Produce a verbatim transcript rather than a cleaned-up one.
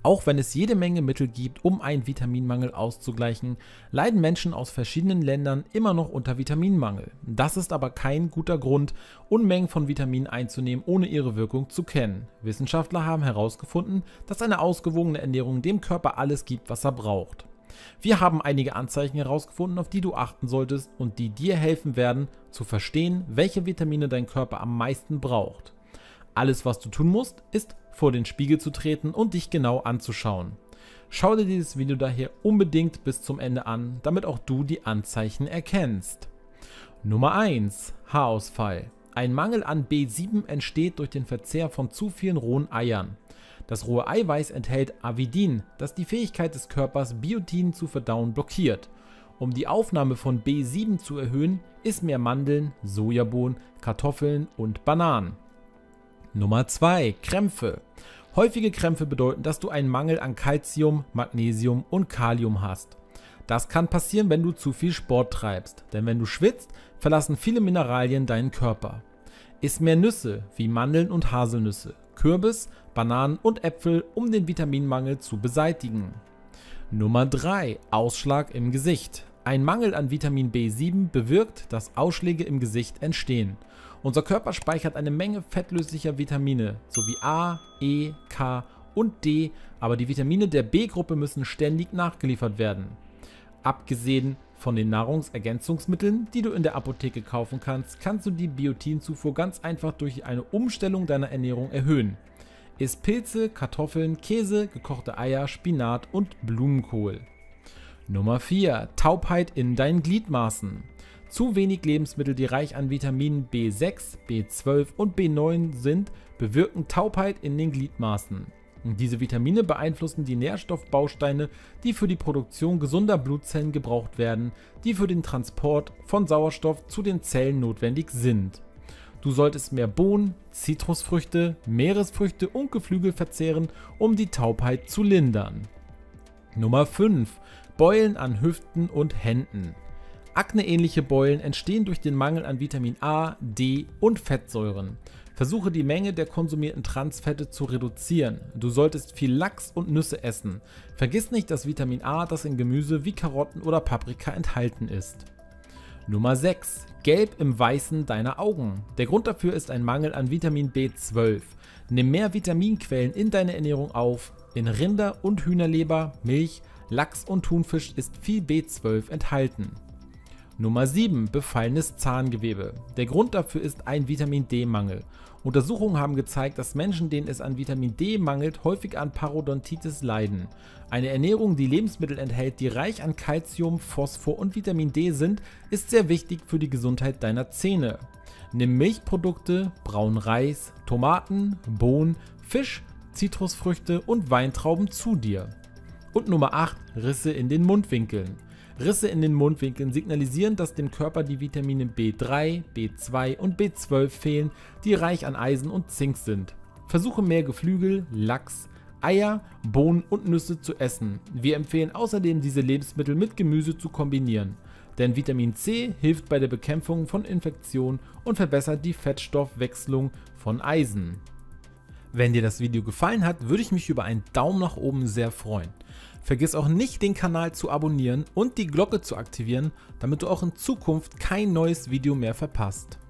Auch wenn es jede Menge Mittel gibt, um einen Vitaminmangel auszugleichen, leiden Menschen aus verschiedenen Ländern immer noch unter Vitaminmangel. Das ist aber kein guter Grund, Unmengen von Vitaminen einzunehmen, ohne ihre Wirkung zu kennen. Wissenschaftler haben herausgefunden, dass eine ausgewogene Ernährung dem Körper alles gibt, was er braucht. Wir haben einige Anzeichen herausgefunden, auf die du achten solltest und die dir helfen werden, zu verstehen, welche Vitamine dein Körper am meisten braucht. Alles, was du tun musst, ist, vor den Spiegel zu treten und dich genau anzuschauen. Schau dir dieses Video daher unbedingt bis zum Ende an, damit auch du die Anzeichen erkennst. Nummer eins. Haarausfall. Ein Mangel an B sieben entsteht durch den Verzehr von zu vielen rohen Eiern. Das rohe Eiweiß enthält Avidin, das die Fähigkeit des Körpers, Biotin zu verdauen, blockiert. Um die Aufnahme von B sieben zu erhöhen, isst mehr Mandeln, Sojabohnen, Kartoffeln und Bananen. Nummer zwei. Krämpfe. Häufige Krämpfe bedeuten, dass du einen Mangel an Calcium, Magnesium und Kalium hast. Das kann passieren, wenn du zu viel Sport treibst, denn wenn du schwitzt, verlassen viele Mineralien deinen Körper. Iss mehr Nüsse wie Mandeln und Haselnüsse, Kürbis, Bananen und Äpfel, um den Vitaminmangel zu beseitigen. Nummer drei. Ausschlag im Gesicht. Ein Mangel an Vitamin B sieben bewirkt, dass Ausschläge im Gesicht entstehen. Unser Körper speichert eine Menge fettlöslicher Vitamine sowie A, E, K und D, aber die Vitamine der B-Gruppe müssen ständig nachgeliefert werden. Abgesehen von den Nahrungsergänzungsmitteln, die du in der Apotheke kaufen kannst, kannst du die Biotinzufuhr ganz einfach durch eine Umstellung deiner Ernährung erhöhen. Iss Pilze, Kartoffeln, Käse, gekochte Eier, Spinat und Blumenkohl. Nummer vier. Taubheit in deinen Gliedmaßen. Zu wenig Lebensmittel, die reich an Vitaminen B sechs, B zwölf und B neun sind, bewirken Taubheit in den Gliedmaßen. Diese Vitamine beeinflussen die Nährstoffbausteine, die für die Produktion gesunder Blutzellen gebraucht werden, die für den Transport von Sauerstoff zu den Zellen notwendig sind. Du solltest mehr Bohnen, Zitrusfrüchte, Meeresfrüchte und Geflügel verzehren, um die Taubheit zu lindern. Nummer fünf. Beulen an Hüften und Händen. Akneähnliche Beulen entstehen durch den Mangel an Vitamin A, D und Fettsäuren. Versuche die Menge der konsumierten Transfette zu reduzieren. Du solltest viel Lachs und Nüsse essen. Vergiss nicht das Vitamin A, das in Gemüse wie Karotten oder Paprika enthalten ist. Nummer sechs. Gelb im Weißen deiner Augen. Der Grund dafür ist ein Mangel an Vitamin B zwölf. Nimm mehr Vitaminquellen in deine Ernährung auf. In Rinder- und Hühnerleber, Milch, Lachs und Thunfisch ist viel B zwölf enthalten. Nummer sieben. Befallenes Zahngewebe. Der Grund dafür ist ein Vitamin D-Mangel. Untersuchungen haben gezeigt, dass Menschen, denen es an Vitamin D mangelt, häufig an Parodontitis leiden. Eine Ernährung, die Lebensmittel enthält, die reich an Calcium, Phosphor und Vitamin D sind, ist sehr wichtig für die Gesundheit deiner Zähne. Nimm Milchprodukte, braunen Reis, Tomaten, Bohnen, Fisch, Zitrusfrüchte und Weintrauben zu dir. Und Nummer acht. Risse in den Mundwinkeln. Risse in den Mundwinkeln signalisieren, dass dem Körper die Vitamine B drei, B zwei und B zwölf fehlen, die reich an Eisen und Zink sind. Versuche mehr Geflügel, Lachs, Eier, Bohnen und Nüsse zu essen. Wir empfehlen außerdem, diese Lebensmittel mit Gemüse zu kombinieren. Denn Vitamin C hilft bei der Bekämpfung von Infektionen und verbessert die Fettstoffwechselung von Eisen. Wenn dir das Video gefallen hat, würde ich mich über einen Daumen nach oben sehr freuen. Vergiss auch nicht, den Kanal zu abonnieren und die Glocke zu aktivieren, damit du auch in Zukunft kein neues Video mehr verpasst.